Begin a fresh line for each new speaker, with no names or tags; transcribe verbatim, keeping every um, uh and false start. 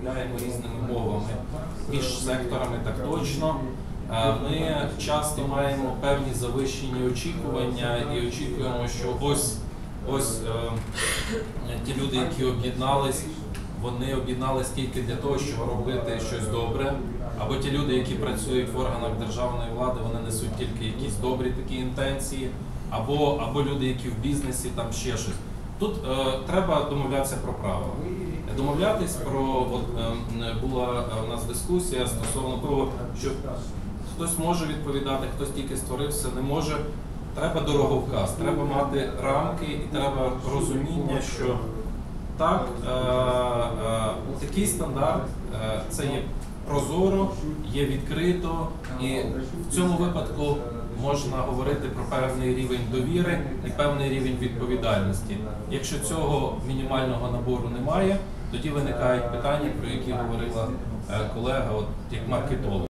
розмовляємо різними мовами між секторами, так точно. Ми часто маємо певні завищені очікування і очікуємо, що ось, ось е, ті люди, які об'єднались, вони об'єднались тільки для того, щоб робити щось добре, або ті люди, які працюють в органах державної влади, вони несуть тільки якісь добрі такі інтенції, або, або люди, які в бізнесі, там ще щось. Тут е, треба домовлятися про правила. Домовлятись про, от е, була у нас дискусія стосовно того, що хтось може відповідати, хтось тільки створився, не може. Треба дороговказ, треба мати рамки і треба розуміння, що так, е, е, такий стандарт, е, це є прозоро, є відкрито, і в цьому випадку можна говорити про певний рівень довіри і певний рівень відповідальності. Якщо цього мінімального набору немає, тоді виникають питання, про які говорила колега, от як маркетолог.